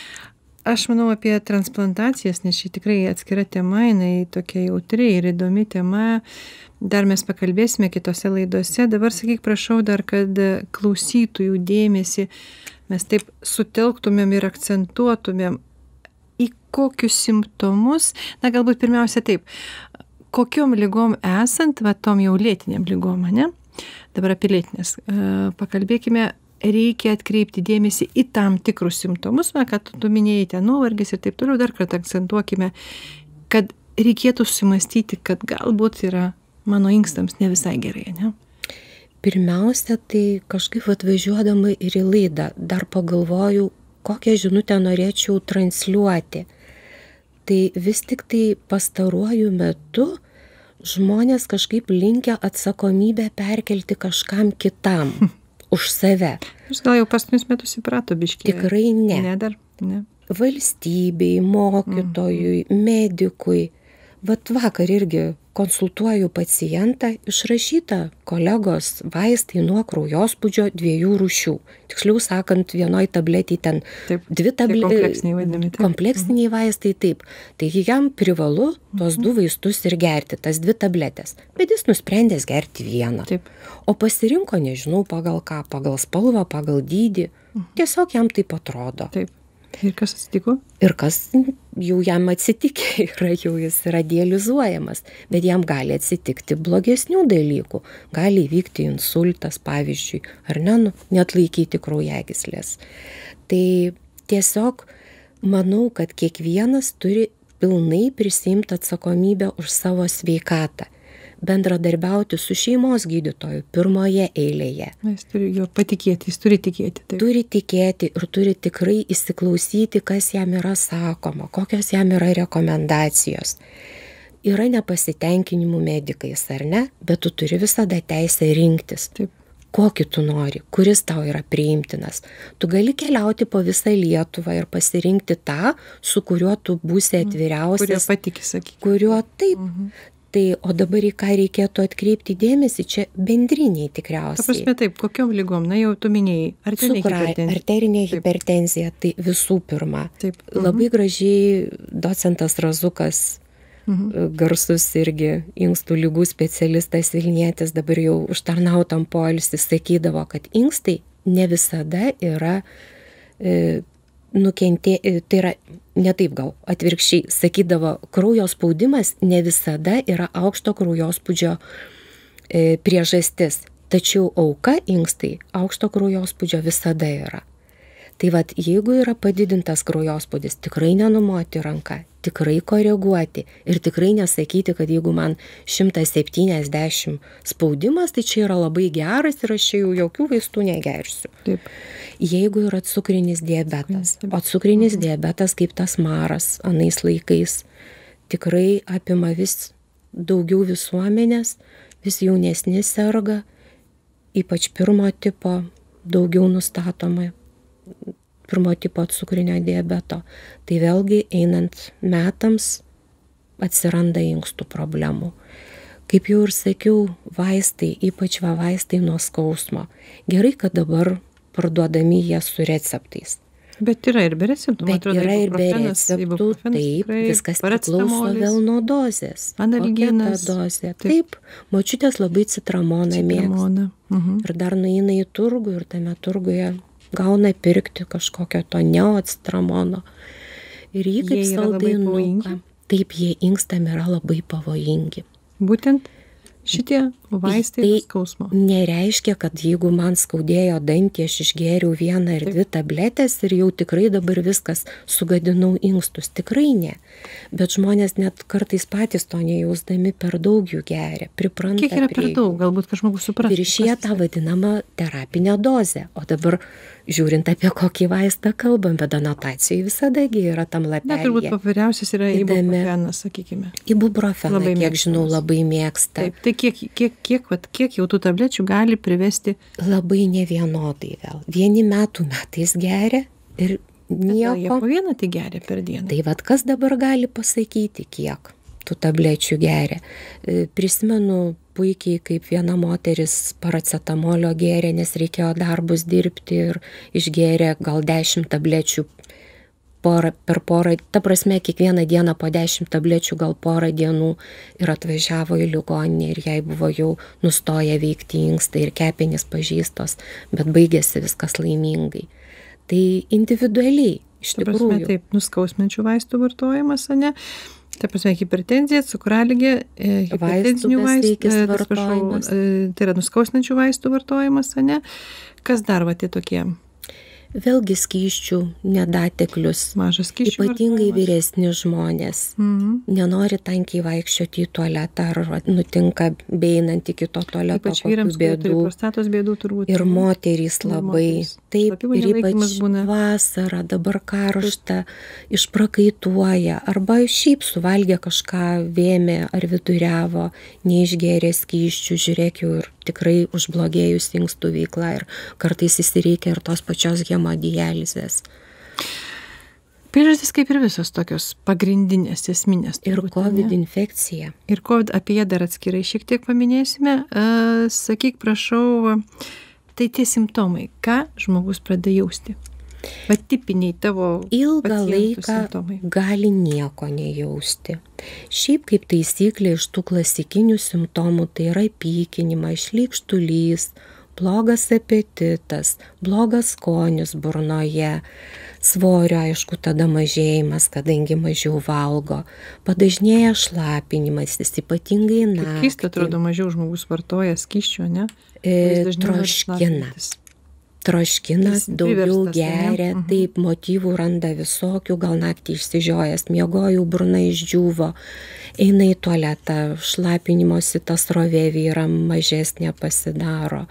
Aš manau apie transplantacijas, nes ši tikrai atskira tema, jinai tokia jautri ir įdomi tema. Dar mes pakalbėsime kitose laidose. Dabar sakyk, prašau dar, kad klausytojų dėmesį mes taip sutelktumėm ir akcentuotumėm į kokius simptomus, na galbūt pirmiausia taip, kokiom ligom esant, va tom jau lėtiniam ligom, ne? Dabar apie lėtinės. E, Pakalbėkime, reikia atkreipti dėmesį į tam tikrus simptomus, na, kad tu minėjai ten nuovargis ir taip toliau, dar kartą akcentuokime, kad reikėtų susimastyti, kad galbūt yra mano inkstams ne visai gerai, ne? Pirmiausia, tai kažkaip atvažiuodama ir į laidą dar pagalvojau, kokią žinutę norėčiau transliuoti. Tai vis tik tai pastaruoju metu žmonės kažkaip linkę atsakomybę perkelti kažkam kitam už save. Aš gal jau paskutinius metus įprato biškiai. Tikrai ne. Ne dar, ne. Valstybei, mokytojui, medikui. vat vakar irgi konsultuoju pacientą, išrašyta kolegos vaistai nuo kraujospūdžio dviejų rūšių. Tiksliau sakant, vienoj tabletėj ten Taip, dvi tai tabletės. kompleksiniai vadinami, taip. Kompleksiniai vaistai, taip. Taigi jam privalu tuos du vaistus ir gerti, tas dvi tabletės. Bet jis nusprendęs gerti vieną. Taip. O pasirinko, nežinau, pagal ką, pagal spalvą, pagal dydį. Tiesiog jam taip atrodo. Taip. Ir kas atsitiko? Ir kas jau jam atsitikė, yra jau jis yra dializuojamas, bet jam gali atsitikti blogesnių dalykų. Gali įvykti insultas, pavyzdžiui, ar ne, nu, neatlaikyti kraujagyslės. Tai tiesiog manau, kad kiekvienas turi pilnai prisiimti atsakomybę už savo sveikatą. Bendradarbiauti su šeimos gydytoju pirmoje eilėje. Na, jis turi jo patikėti, jis turi tikėti. Taip. Turi tikėti ir turi tikrai įsiklausyti, kas jam yra sakoma, kokios jam yra rekomendacijos. Yra nepasitenkinimų medikais, ar ne, bet tu turi visada teisę rinktis. Taip. Kokį tu nori, kuris tau yra priimtinas. Tu gali keliauti po visą Lietuvą ir pasirinkti tą, su kuriuo tu būsi atviriausias. Kurio patikė, sakykime. Kurio taip. Mhm. Tai, o dabar į ką reikėtų atkreipti dėmesį, čia bendriniai tikriausiai. Ta prasme taip, kokiom lygom, na jau tu minėjai, arterinė hipertenzija. Arterinė hipertenzija, tai visų pirma. Taip. Mhm. Labai gražiai docentas Razukas, mhm. garsus irgi inkstų lygų specialistas Vilnietis, dabar jau užtarnautam poilsį, sakydavo, kad inkstai ne visada yra e, nukentė, tai yra ne taip gal, atvirkščiai, sakydavo, kraujo spaudimas ne visada yra aukšto kraujospūdžio e, priežastis, tačiau auka inkstai aukšto kraujospūdžio visada yra. Tai vat, jeigu yra padidintas kraujospūdis, tikrai nenumoti ranką, tikrai koreguoti ir tikrai nesakyti, kad jeigu man šimtas septyniasdešimt spaudimas, tai čia yra labai geras ir aš čia jau jokių vaistų negersiu. Taip. Jeigu yra cukrinis diabetas, o cukrinis mhm. diabetas kaip tas maras anais laikais tikrai apima vis daugiau visuomenės, vis jaunesni serga, ypač pirmo tipo, daugiau nustatoma pirmo tipo cukrinio diabeto. Tai vėlgi einant metams atsiranda inkstų problemų. Kaip jau ir sakiau, vaistai, ypač va vaistai nuo skausmo. Gerai, kad dabar parduodami jie su receptais. Bet yra ir be receptų. Bet atrodo, yra ir be receptų, taip, viskas priklauso vėl nuo dozės. Analginas. Dozė. Taip. taip, močiutės labai citramoną mėgsta. Mhm. Ir dar nueina į turgų ir tame turguje gauna pirkti kažkokio to neocitramono. Ir jį kaip saldainuką. Taip, jie inkstam yra labai pavojingi. Būtent šitie vaistai tai skausmo. Nereiškia, kad jeigu man skaudėjo dantį, aš išgėriau vieną ar dvi tabletės ir jau tikrai dabar viskas sugadinau inkstus. Tikrai ne. Bet žmonės net kartais patys to nejausdami per daug jų geria. Pripranta Kiek yra prie per daug? Galbūt kažmogus supranta. Viršija tą vadinamą terapinę dozę. O dabar žiūrint apie kokį vaistą kalbam, bet anotacijai visadagi yra tam lapelyje. Na, turbūt populiariausias yra ibuprofenas, sakykime. Ibuprofeną, kiek mėgstamas. Žinau, labai mėgsta. Taip, tai kiek, kiek, kiek, vat, kiek jau tų tablečių gali privesti? Labai nevienodai vėl. Vieni metų metais geria ir nieko. Jie po vieną tai geria per dieną. Tai vat kas dabar gali pasakyti, kiek tų tablečių geria. Prisimenu puikiai, kaip viena moteris paracetamolio gėrė, nes reikėjo darbus dirbti ir išgėrė gal dešimt tablečių porą, per porą, ta prasme, kiekvieną dieną po dešimt tablečių gal porą dienų ir atvažiavo į ligoninę ir jai buvo jau nustoję veikti inkstai ir kepenys pažeistos, bet baigėsi viskas laimingai. Tai individualiai, iš ta tikrųjų. Prasme, taip, nuskausminčių vaistų vartojimas, ne? Ta prasme, hipertenzija, cukraligė, hipertenzinių vaistų, vartojimas. Tai yra nuskausminčių vaistų vartojimas, ne? Kas dar va tie tokie? Vėlgi skysčių nedateklius. Mažas skysčių ypatingai vyresni žmonės. Mhm. Nenori tankiai vaikščioti į tualetą ar nutinka beinant iki to tualeto. Ypač vyrams, kurie turi prostatos bėdų turbūt. Ir moterys labai. Moterys. Taip, ir ypač būna. Vasara, dabar karšta, išprakaituoja, arba šiaip suvalgė kažką, vėmė ar viduriavo, neišgėrė skysčių, žiūrėk jau ir tikrai užblogėjus inkstų veikla ir kartais įsireikia ir tos pačios hemodializės. Priežastys kaip ir visos tokios pagrindinės, esminės. Ir turbūt, COVID ane? infekcija. Ir COVID, apie ją dar atskirai šiek tiek paminėsime. Uh, sakyk, prašau, tai tie simptomai, ką žmogus pradeda jausti? Va tipiniai tavo Ilgą pacientų laiką simptomai. gali nieko nejausti. Šiaip kaip taisyklė iš tų klasikinių simptomų tai yra pykinimas, šleikštulys, blogas apetitas, blogas skonis burnoje, svorio, aišku, tada mažėjimas, kadangi mažiau valgo, padažnėja šlapinimasis, ypatingai naktį. Keista, atrodo, mažiau žmogus vartoja skysčio, ne? E, troškina. Troškina, Jis daugiau priverstas, geria, ane? Mhm. taip, motyvų randa visokių, gal naktį išsižiojęs, miegojau, burna išdžiūvo, eina į tualetą, šlapinimosi ta srovė vyram mažesnė pasidaro,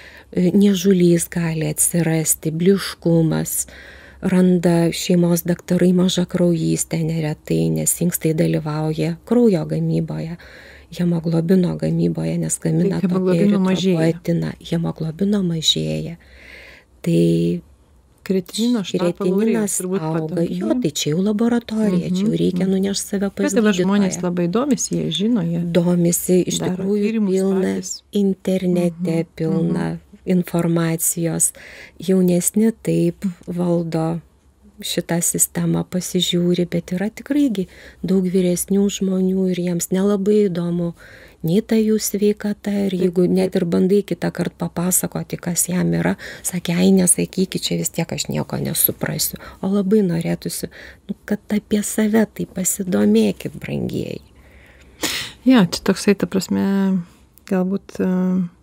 niežulys gali atsirasti, bliškumas, randa šeimos daktarai mažakraujystę neretai, nes inkstai dalyvauja kraujo gamyboje, hemoglobino gamyboje, nes gamina Tai tokią hemoglobino mažėja. eritropoetiną, hemoglobino mažėja. Tai Kretinino kretininas auga, jo, tai čia jau laboratorija, čia jau reikia nunešti save pas Bet dabar žmonės gydytoją. labai domisi, jie žino, jie. Domisi, iš Daro tikrųjų tyrimus pilna patys. internete, pilna informacijos. Jaunesni taip valdo šitą sistemą, pasižiūri, bet yra tikraigi daug vyresnių žmonių ir jiems nelabai įdomu nei ta jų sveikata, ir jeigu net ir bandai kitą kartą papasakoti, kas jam yra, sakė, ai, nesakykit, čia vis tiek aš nieko nesuprasiu. O labai norėtųsi, nu, kad apie save tai pasidomėkit, brangieji. Ja, čia toksai, ta prasme, galbūt e,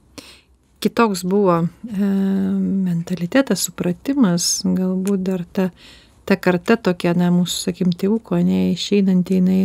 kitoks buvo e, mentalitetas, supratimas, galbūt dar ta, ta karta tokia, na, mūsų, sakim, tėvuko, ne, išeinanti, jinai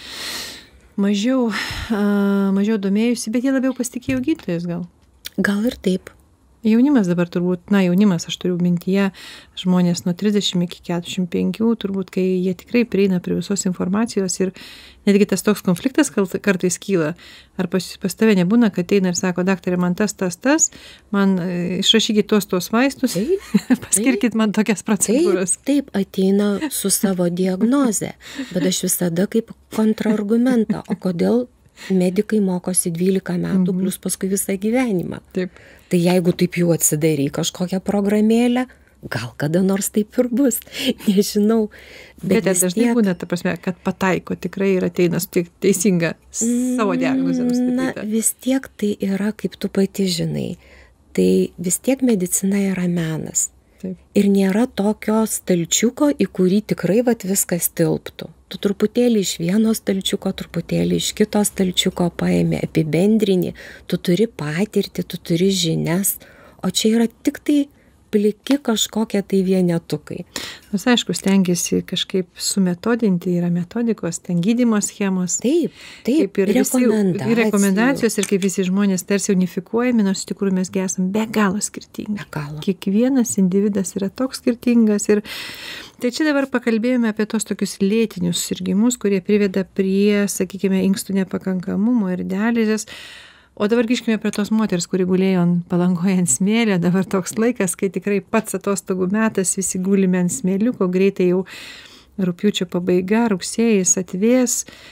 mažiau, a, mažiau domėjusi, bet jie labiau pasitikėjo gydytojais gal. Gal ir taip. Jaunimas dabar turbūt, na, jaunimas, aš turiu mintyje, žmonės nuo trisdešimt iki keturiasdešimt penkių, turbūt, kai jie tikrai prieina prie visos informacijos ir netgi tas toks konfliktas kartais kyla. Ar pas, pas tave nebūna, kad ateina ir sako, daktarė, man tas, tas, tas, man e, išrašykit tos, tos vaistus, paskirkit man tokias procedūras. Taip, taip, ateina su savo diagnoze, bet aš visada kaip kontrargumentą, o kodėl medikai mokosi dvylika metų Mhm. plus paskui visą gyvenimą. Taip. Tai jeigu taip jau atsidary kažkokią programėlę, gal kada nors taip ir bus, nežinau. Bet, bet vis dažnai tiek- būna, ta prasme, kad pataiko tikrai ir ateina su tiek teisinga savo diagnozę Na, nustatyta. vis tiek tai yra, kaip tu pati žinai, tai vis tiek medicina yra menas. Taip. Ir nėra tokio stalčiuko, į kurį tikrai vat viskas tilptų. Tu truputėlį iš vieno stalčiuko, truputėlį iš kito stalčiuko paėmė, apibendrini, tu turi patirtį, tu turi žinias, o čia yra tik tai pliki kažkokie tai vienetukai. Nors aišku, stengiasi kažkaip sumetodinti, yra metodikos, ten gydymo schemos. Taip, taip, Kaip ir visi, rekomendacijų. ir rekomendacijos ir kaip visi žmonės tarsi unifikuojami, nors iš tikrųjų mes esame be galo skirtingi. Be galo. Kiekvienas individas yra toks skirtingas. Ir tai čia dabar pakalbėjome apie tos tokius lėtinius sirgimus, kurie priveda prie, sakykime, inkstų nepakankamumo ir dializės. O dabar grįžkime prie tos moters, kuri gulėjo ant Palangoje ant smėlio. Dabar toks laikas, kai tikrai pats atostogų metas, visi gulime ant smėliuko, greitai jau rugpjūčio pabaiga, rugsėjis atvės.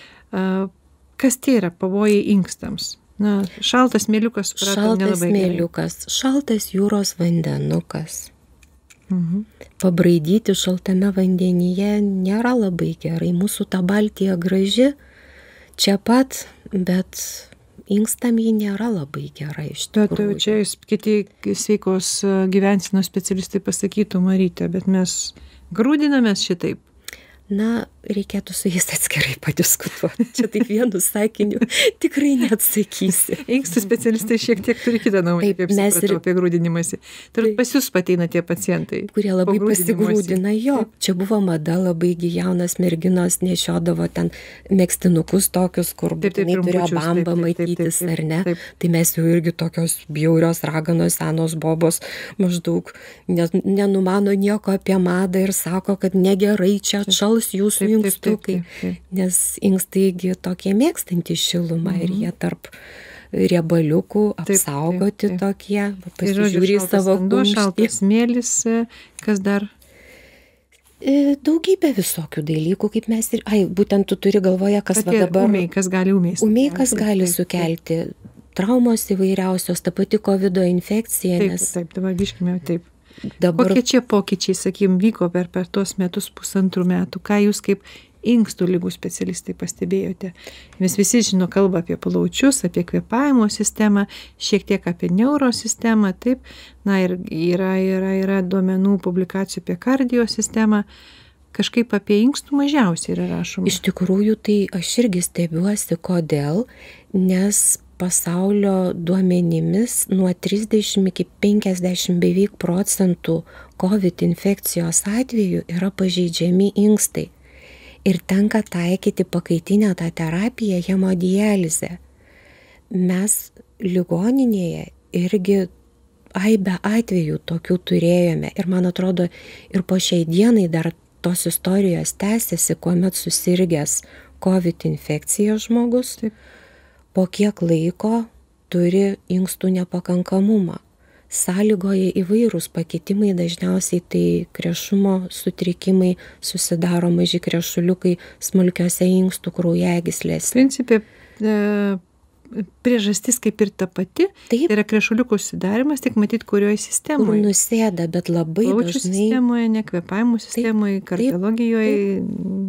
Kas tai yra pavojai inkstams? Na, šaltas smėliukas, supratom, Šaltas nelabai gerai. smėliukas, šaltas jūros vandenukas. Mhm. Pabraidyti šaltame vandenyje nėra labai gerai. Mūsų ta Baltija graži čia pat, bet inkstam ji nėra labai gerai iš Bet tikrųjų. čia jūs kiti sveikos gyvensenos specialistai pasakytų, Marytė, bet mes grūdinamės šitaip. Na, reikėtų su jais atskirai padiskutuoti. Čia taip vienu sakiniu tikrai neatsakysi. Inkstų specialistai šiek tiek turi kitą nuomonę, Taip, kaip mes supratau ir- apie grūdinimąsi. Turbūt pas jūs pateina tie pacientai. Kurie labai po grūdinimosi. pasigrūdina, jo. Čia buvo mada, labai gi jaunas merginos nešiodavo ten megztinukus tokius, kur Taip, taip, būtinai turėjo trumpučius, bamba taip, taip, taip, matytis, taip, ar ne? taip. Tai mes jau irgi tokios bjaurios raganos, senos bobos maždaug ne- nenumano nieko apie madą ir sako, kad negerai čia atšals jūsų Taip, taip, taip, inkstukai. taip, taip. Nes inkstai tokie mėgstantys šilumą ir jie tarp riebaliukų taip, apsaugoti taip. tokie. Tai žodžiu, Pasižiūri į šaltas savo vanduo, kumštį. šaltas smėlis, e, kas dar? E, Daugybė visokių dalykų, kaip mes ir, ai, būtent tu turi galvoje, kas va Tokie dabar. Umiai, kas gali umiai sukelti. Umiai, kas gali sukelti. Traumos įvairiausios, ta pati kovido infekcija. Taip, nes taip, dabar grįžkime taip. dabar Kokie čia pokyčiai, sakykim, vyko per, per tuos metus, pusantrų metų? Ką jūs kaip inkstų lygų specialistai pastebėjote? Mes visi žino kalbą apie plaučius, apie kvėpavimo sistemą, šiek tiek apie neurosistemą, taip. Na ir yra, yra, yra duomenų publikacijų apie kardio sistemą. Kažkaip apie inkstų mažiausiai yra rašoma. iš tikrųjų tai aš irgi stebiuosi, kodėl, nes pasaulio duomenimis nuo trisdešimt iki penkiasdešimt beveik procentų COVID infekcijos atvejų yra pažeidžiami inkstai. Ir tenka taikyti pakaitinę tą terapiją hemodializę. Mes ligoninėje irgi aibę atvejų tokių turėjome. Ir man atrodo, ir po šiai dienai dar tos istorijos tęsiasi, kuomet susirgęs COVID infekcija žmogus, Taip. po kiek laiko turi inkstų nepakankamumą. Sąlygoja įvairūs pakitimai, dažniausiai tai krešumo sutrikimai, susidaro maži krešuliukai smulkiose inkstų kraujagyslėse. Principė, e, priežastis kaip ir ta pati, Taip. yra krešuliukų susidarimas, tik matyt, kurioje Kur sistemoje. nusėda, bet labai Plaučių dažnai sistemoje, nekvėpavimo sistemoje, kardiologijoje.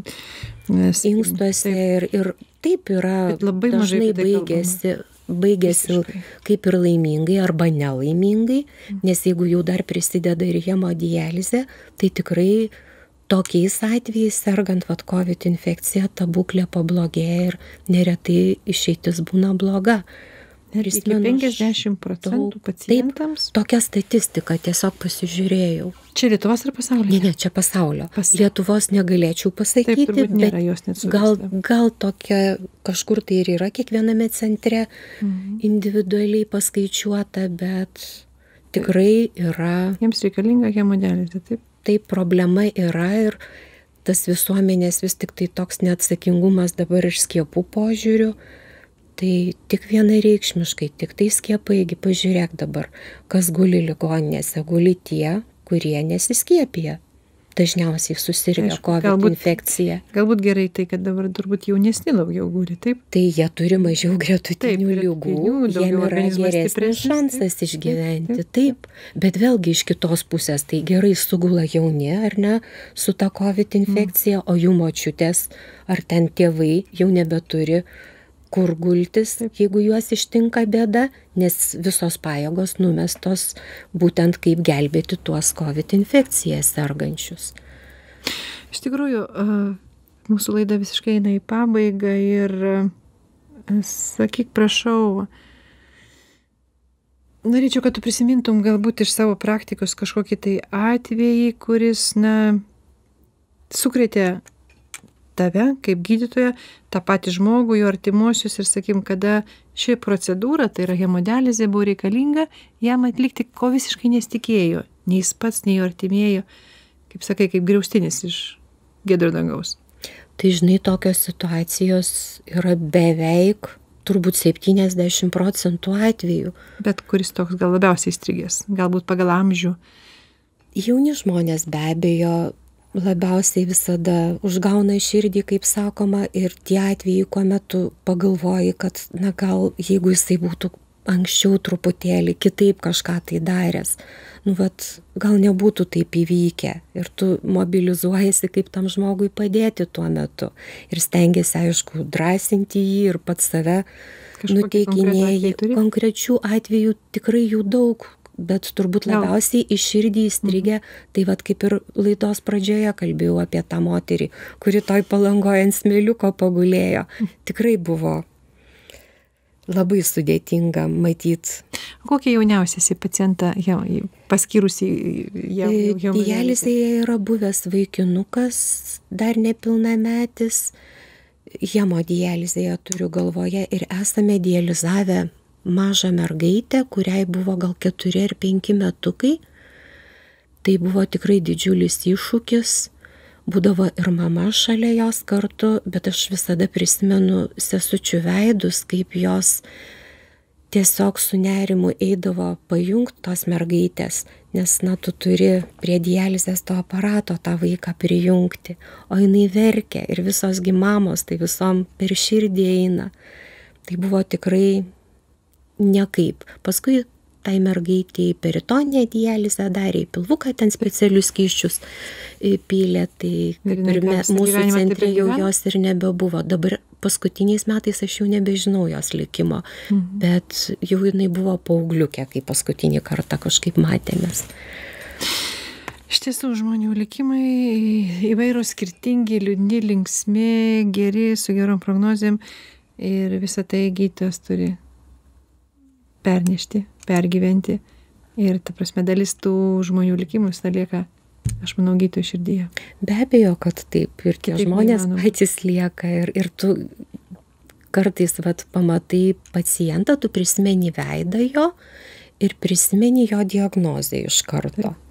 Nes, inkstuose ir, ir taip yra, Bet labai mažai dažnai apie tai baigėsi, baigėsi Visiškai. kaip ir laimingai arba nelaimingai, nes jeigu jau dar prisideda ir hemodializė, tai tikrai tokiais atvejais sergant vat COVID infekcija ta būklė pablogėja ir neretai išeitis būna bloga. Netgi iki Prisimenu, aš penkiasdešimt procentų daug- pacientams. Tokia statistika, tiesiog pasižiūrėjau. Čia Lietuvos ar pasaulio? Ne, ne, čia pasaulio. Pas- Lietuvos negalėčiau pasakyti, Taip, turbūt bet nėra jos net gal, suvesta. gal tokia kažkur tai ir yra kiekviename centre Mhm. individualiai paskaičiuota, bet tikrai yra, Jiems reikalinga hemodializė, taip? tai problema yra ir tas visuomenės vis tik tai toks neatsakingumas dabar ir skiepų požiūrių. Tai tik vienareikšmiškai, tik tai skiepai, pažiūrėk dabar, kas guli ligoninėse, guli tie, kurie nesiskiepija. Dažniausiai susirgia Aišku, COVID galbūt- infekcija. Galbūt gerai tai, kad dabar turbūt jaunesni daugiau guli, taip? Tai jie turi mažiau gretutinių Taip, lygų, gretutinių, daugiau jiem yra organizmas geresnis stipresnis, šansas taip, išgyventi. taip, taip, Taip, bet vėlgi iš kitos pusės, tai gerai sugula jauni, ar ne, su ta COVID infekcija, o jų močiutės ar ten tėvai jau nebeturi kur gultis, jeigu juos ištinka bėda, nes visos pajėgos numestos būtent kaip gelbėti tuos COVID infekciją sergančius. Iš tikrųjų, a, mūsų laida visiškai eina į pabaigą ir a, sakyk, prašau, norėčiau, kad tu prisimintum galbūt iš savo praktikos kažkokį tai atvejį, kuris, na, sukrėtė tave kaip gydytoją, tą patį žmogų, jo artimuosius ir, sakykim, kada ši procedūra, tai yra hemodializė, buvo reikalinga, jam atlikti, ko visiškai nesitikėjo, nei jis pats, nei jo artimieji, kaip sakai, kaip griaustinis iš giedro dangaus. Tai žinai, tokios situacijos yra beveik turbūt septyniasdešimt procentų atvejų. Bet kuris toks gal labiausiai įstrigęs, galbūt pagal amžių. Jauni žmonės be abejo labiausiai visada užgauna širdį, kaip sakoma, ir tie atvejai, kuomet tu pagalvoji, kad, na gal, jeigu jisai būtų anksčiau truputėlį kitaip kažką tai daręs, nu vat, gal nebūtų taip įvykę. Ir tu mobilizuojasi, kaip tam žmogui padėti tuo metu. Ir stengiasi, aišku, drąsinti jį ir pats save nuteikinėjai. Konkrečių atvejų tikrai jų daug, bet turbūt labiausiai iš širdį įstrigę, tai vat kaip ir laidos pradžioje kalbėjau apie tą moterį, kuri toj Palangoje ant smėliuko pagulėjo. Tikrai buvo labai sudėtinga matyt. Kokia jauniausiasi pacientą paskyrusi hemodializę? Dializėje yra buvęs vaikinukas, dar nepilnametis. Hemodializėje turiu galvoje ir esame dializavę mažą mergaitę, kuriai buvo gal keturi ar penki metukai. Tai buvo tikrai didžiulis iššūkis. Būdavo ir mama šalia jos kartu, bet aš visada prisimenu sesučių veidus, kaip jos tiesiog su nerimu eidavo pajungt tos mergaitės, nes, na, tu turi prie dializės to aparato tą vaiką prijungti, o jinai verkia ir visos gi mamos, tai visom per širdį eina. Tai buvo tikrai niekaip. Paskui tai mergaitė į peritoninę dializę darė, į pilvuką ten specialius skysčius pylė, tai kaip ir me, mūsų centre jau jos ir nebebuvo. Dabar paskutiniais metais aš jau nebežinau jos likimo, mhm. bet jau jinai buvo paaugliukė, kai paskutinį kartą kažkaip matėmės. Iš tiesų, žmonių likimai įvairūs, skirtingi, liūdni, linksmi, geri, su gerom prognozėm ir visą tai gydytojas turi pernešti, pergyventi ir, ta prasme, dalis tų žmonių likimų lieka, aš manau, gydytojų širdyje. Be abejo, kad taip, ir tie taip žmonės gyvenam. Patys lieka ir, ir tu kartais vat, pamatai pacientą, tu prisimeni veidą jo ir prisimeni jo diagnozę iš karto. Taip.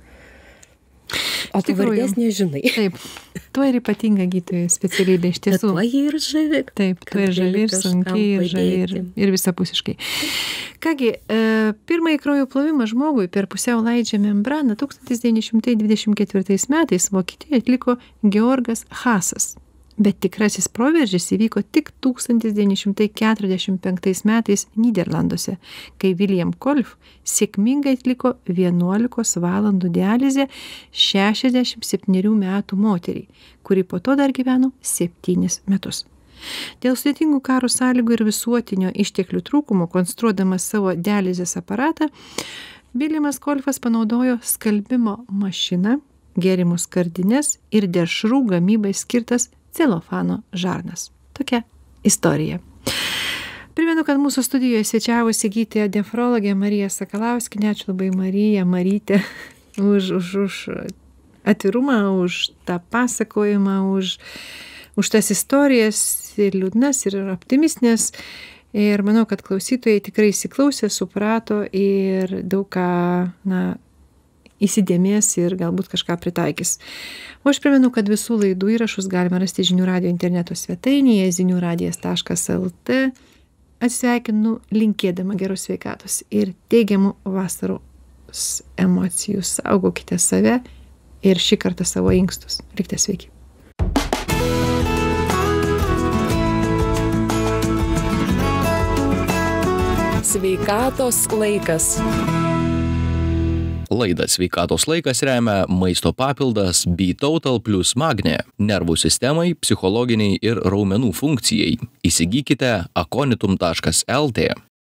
O tu vardės nežinai. Taip, tuo ir ypatinga gydytojų specialybė iš tiesų. Tuo ir žavi. Taip, tuo ir žavi, ir sunkiai, ir žavi, ir, ir visapusiškai. Kągi, e, pirmąjį kraujo plovimą žmogui per pusiaulaidžią membraną tūkstantis devyni šimtai dvidešimt ketvirtais metais Vokietijoje atliko Georgas Hasas. Bet tikrasis proveržis įvyko tik tūkstantis devyni šimtai keturiasdešimt penktais metais Nyderlanduose, kai William Kolff sėkmingai atliko vienuolikos valandų dializę šešiasdešimt septynerių metų moteriai, kuri po to dar gyveno septynis metus. Dėl sudėtingų karo sąlygų ir visuotinio išteklių trūkumo, konstruodamas savo dializės aparatą, Williamas Kolffas panaudojo skalbimo mašiną, gėrimų skardines ir dešrų gamybai skirtas celofano žarnas. Tokia istorija. Primenu, kad mūsų studijoje svečiavosi gydytoja nefrologė Marija Sakalauskienė. Ačiū labai, Marija, Marytė, už, už, už atvirumą, už tą pasakojimą, už, už tas istorijas ir liūdnas, ir optimistinės. Ir manau, kad klausytojai tikrai įsiklausė, suprato ir daug ką, na, įsidėmės ir galbūt kažką pritaikys. O aš primenu, kad visų laidų įrašus galima rasti Žinių radijo interneto svetainėje zinių radijas taškas el tė. Atsisveikinu linkėdama geros sveikatos ir teigiamų vasaros emocijų. Saugokite save ir šį kartą savo inkstus. Likite sveiki. Sveikatos laikas. Laidą Sveikatos laikas remia maisto papildas B-Total plus Magnė nervų sistemai, psichologiniai ir raumenų funkcijai. Įsigykite akonitum taškas el tė.